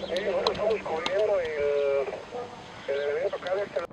Nosotros estamos cubriendo el elemento acá de este